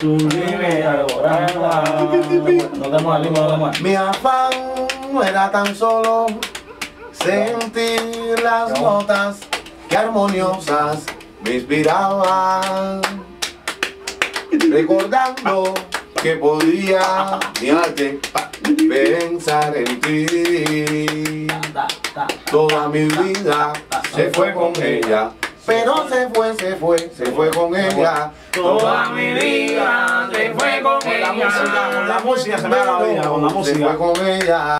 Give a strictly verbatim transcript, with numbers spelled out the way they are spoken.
sublime alborada. No damos al ritmo, no damos. Mi afán no era tan solo sentir las notas que armoniosas me inspiraban, recordando que podía mi arte pensar en ti. Toda mi vida se fue con ella, pero se fue, se fue, se fue con ella. Toda mi vida se fue con ella. Con la música, con la música se me da la vida, con la música. Se fue con ella.